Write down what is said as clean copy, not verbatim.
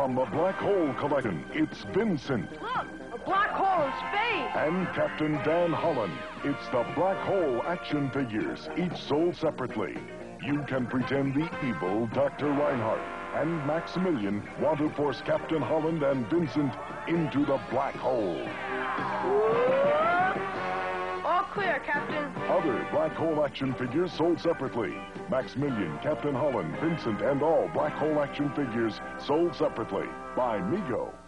From the Black Hole Collection, it's Vincent. Look, a black hole in space. And Captain Dan Holland. It's the Black Hole action figures, each sold separately. You can pretend the evil Dr. Reinhardt and Maximilian want to force Captain Holland and Vincent into the black hole. All clear, Captain. Other Black Hole action figures sold separately. Maximilian, Captain Holland, Vincent, and all Black Hole action figures sold separately by Mego.